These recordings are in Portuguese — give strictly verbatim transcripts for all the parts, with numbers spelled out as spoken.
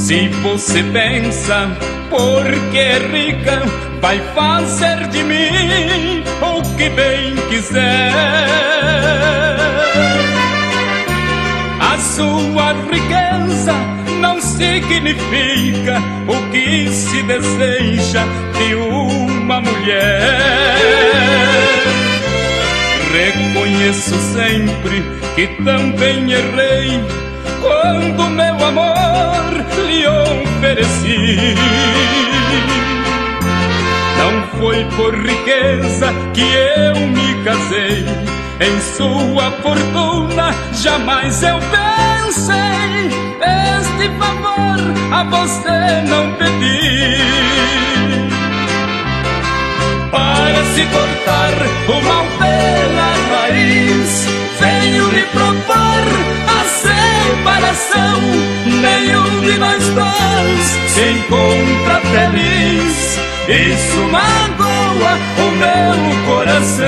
Se você pensa, porque é rica, vai fazer de mim o que bem quiser. A sua riqueza não significa o que se deseja de uma mulher. Reconheço sempre que também errei quando meu amor lhe ofereci. Não foi por riqueza que eu me casei, em sua fortuna jamais eu pensei. Este favor a você não pedi. Para se cortar o mal pela raiz, venho lhe propor a separação. Nenhum de nós dois se encontra feliz, isso magoa o meu coração.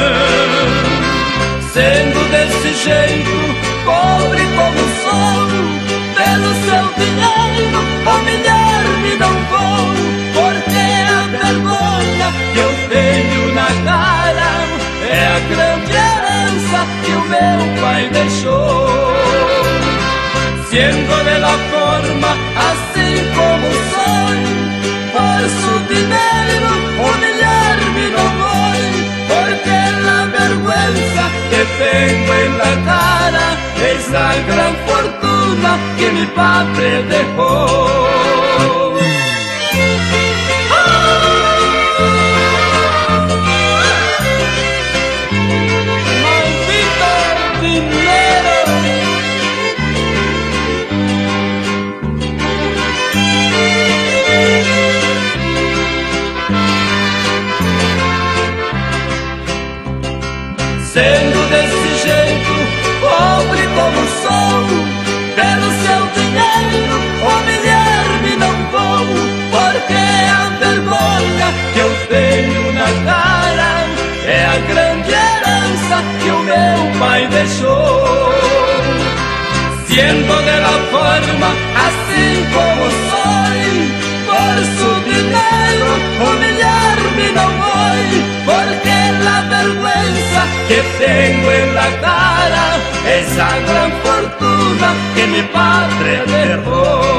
Sendo desse jeito, pobre como sou, pelo seu dinheiro humilhar-me não vou, porque a vergonha que eu tenho na cara é a grande herança que o meu pai deixou. Sendo de la forma assim como sou, por su dinheiro humilhar-me não vou, porque a vergüenza que tenho en la cara es la gran fortuna que mi padre dejó. Sendo desse jeito, pobre como sou, pelo seu dinheiro humilhar-me não vou, porque a vergonha que eu tenho na cara é a grande herança que o meu pai deixou. Sendo de la forma assim como sou, por su dinheiro humilhar-me não vou, porque a vergüenza que tengo en la cara, esa gran fortuna que mi padre dejó.